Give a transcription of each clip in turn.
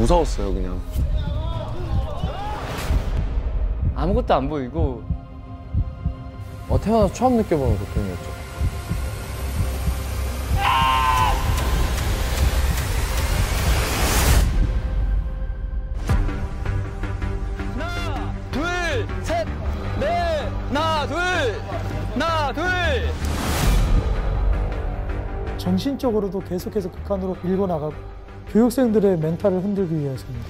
무서웠어요, 그냥. 아무것도 안 보이고 태어나서 처음 느껴보는 고통이었죠. 하나, 둘, 셋, 넷, 하나, 둘, 하나, 둘. 정신적으로도 계속해서 극한으로 밀고 나가고 교육생들의 멘탈을 흔들기 위해서입니다.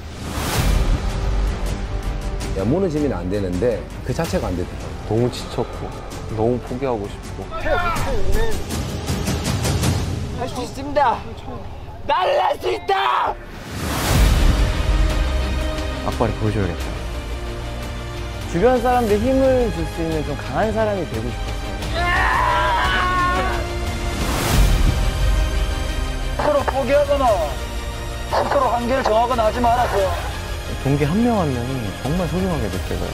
무너지면 안 되는데 그 자체가 안 되더라고요. 너무 지쳤고, 너무 포기하고 싶고. 할 수 있습니다. 나는 할 수 있다. 악발이 보여줘야겠다. 주변 사람들 힘을 줄 수 있는 좀 강한 사람이 되고 싶었어요. 스스로 포기하거나 스스로 한계를 정하거나 하지 말아세요. 동기 한 명 한 명이 정말 소중하게 느껴져요.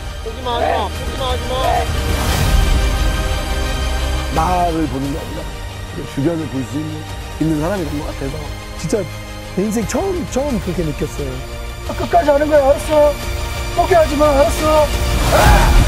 나를 보는 게 아니라 주변을 볼 수 있는 사람이 된 것 같아서 진짜 내 인생 처음 그렇게 느꼈어요. 끝까지 하는 거야, 알았어? 포기하지 마, 알았어?